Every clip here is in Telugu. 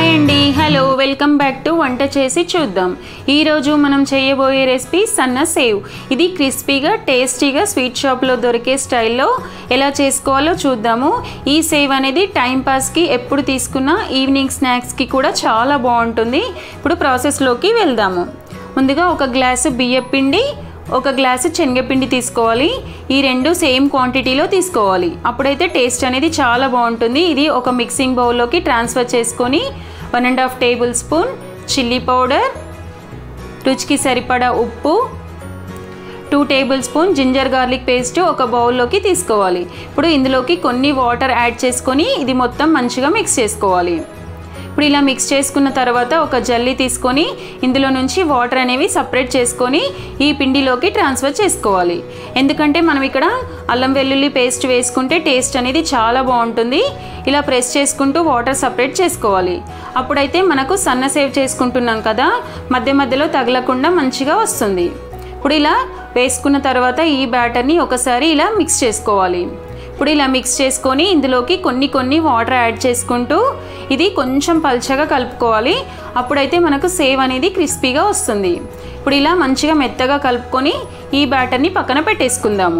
హాయ్ అండి, హలో, వెల్కమ్ బ్యాక్ టు వంట చేసి చూద్దాం. ఈరోజు మనం చేయబోయే రెసిపీ సన్న సేవ్. ఇది క్రిస్పీగా టేస్టీగా స్వీట్ షాప్లో దొరికే స్టైల్లో ఎలా చేసుకోవాలో చూద్దాము. ఈ సేవ్ అనేది టైంపాస్కి ఎప్పుడు తీసుకున్నా ఈవినింగ్ స్నాక్స్కి కూడా చాలా బాగుంటుంది. ఇప్పుడు ప్రాసెస్లోకి వెళ్దాము. ముందుగా ఒక గ్లాసు బియ్యం పిండి, ఒక గ్లాసు శనగపిండి తీసుకోవాలి. ఈ రెండు సేమ్ క్వాంటిటీలో తీసుకోవాలి, అప్పుడైతే టేస్ట్ అనేది చాలా బాగుంటుంది. ఇది ఒక మిక్సింగ్ బౌల్లోకి ట్రాన్స్ఫర్ చేసుకొని 1.5 టేబుల్ స్పూన్ చిల్లీ పౌడర్, రుచికి సరిపడా ఉప్పు, 2 tablespoon ginger garlic paste ఒక బౌల్లోకి తీసుకోవాలి. ఇప్పుడు ఇందులోకి కొన్ని వాటర్ యాడ్ చేసుకొని ఇది మొత్తం మంచిగా మిక్స్ చేసుకోవాలి. ఇప్పుడు ఇలా మిక్స్ చేసుకున్న తర్వాత ఒక జల్లి తీసుకొని ఇందులో నుంచి వాటర్ అనేవి సపరేట్ చేసుకొని ఈ పిండిలోకి ట్రాన్స్ఫర్ చేసుకోవాలి. ఎందుకంటే మనం ఇక్కడ అల్లం వెల్లుల్లి పేస్ట్ వేసుకుంటే టేస్ట్ అనేది చాలా బాగుంటుంది. ఇలా ప్రెస్ చేసుకుంటూ వాటర్ సపరేట్ చేసుకోవాలి. అప్పుడైతే మనకు సన్న సేవ్ చేసుకుంటున్నాం కదా, మధ్య మధ్యలో తగలకుండా మంచిగా వస్తుంది. ఇప్పుడు ఇలా వేసుకున్న తర్వాత ఈ బ్యాటర్ని ఒకసారి ఇలా మిక్స్ చేసుకోవాలి. ఇప్పుడు ఇలా మిక్స్ చేసుకొని ఇందులోకి కొన్ని వాటర్ యాడ్ చేసుకుంటూ ఇది కొంచెం పల్చగా కలుపుకోవాలి. అప్పుడైతే మనకు సేవ్ అనేది క్రిస్పీగా వస్తుంది. ఇప్పుడు ఇలా మంచిగా మెత్తగా కలుపుకొని ఈ బ్యాటర్ని పక్కన పెట్టేసుకుందాము.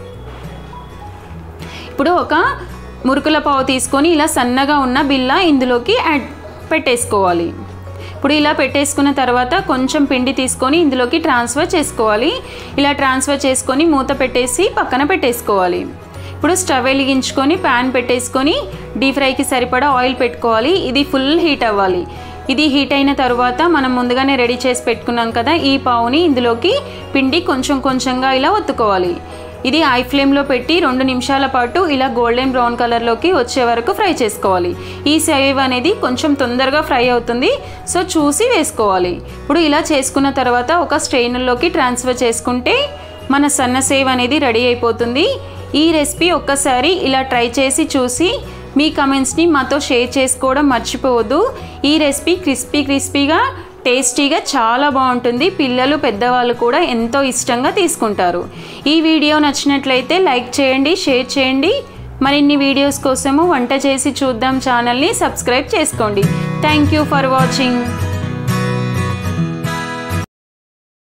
ఇప్పుడు ఒక మురుకుల పావు తీసుకొని ఇలా సన్నగా ఉన్న బిళ్ళ ఇందులోకి పెట్టేసుకోవాలి. ఇప్పుడు ఇలా పెట్టేసుకున్న తర్వాత కొంచెం పిండి తీసుకొని ఇందులోకి ట్రాన్స్ఫర్ చేసుకోవాలి. ఇలా ట్రాన్స్ఫర్ చేసుకొని మూత పెట్టేసి పక్కన పెట్టేసుకోవాలి. ఇప్పుడు స్టవ్ వెలిగించుకొని ప్యాన్ పెట్టేసుకొని డీప్ ఫ్రైకి సరిపడా ఆయిల్ పెట్టుకోవాలి. ఇది ఫుల్ హీట్ అవ్వాలి. ఇది హీట్ అయిన తర్వాత మనం ముందుగానే రెడీ చేసి పెట్టుకున్నాం కదా, ఈ పావుని ఇందులోకి పిండి కొంచెంగా ఇలా ఒత్తుకోవాలి. ఇది హై ఫ్లేమ్లో పెట్టి 2 నిమిషాల పాటు ఇలా గోల్డెన్ బ్రౌన్ కలర్లోకి వచ్చే వరకు ఫ్రై చేసుకోవాలి. ఈ సేవ్ అనేది కొంచెం తొందరగా ఫ్రై అవుతుంది, సో చూసి వేసుకోవాలి. ఇప్పుడు ఇలా చేసుకున్న తర్వాత ఒక స్ట్రెయినర్లోకి ట్రాన్స్ఫర్ చేసుకుంటే మన సన్న సేవ్ అనేది రెడీ అయిపోతుంది. ఈ రెసిపీ ఒక్కసారి ఇలా ట్రై చేసి చూసి మీ కమెంట్స్ని మాతో షేర్ చేసుకోవడం మర్చిపోవద్దు. ఈ రెసిపీ క్రిస్పీగా టేస్టీగా చాలా బాగుంటుంది. పిల్లలు పెద్దవాళ్ళు కూడా ఎంతో ఇష్టంగా తీసుకుంటారు. ఈ వీడియో నచ్చినట్లయితే లైక్ చేయండి, షేర్ చేయండి. మరిన్ని వీడియోస్ కోసము వంట చేసి చూద్దాం ఛానల్ని సబ్స్క్రైబ్ చేసుకోండి. Thank you for watching.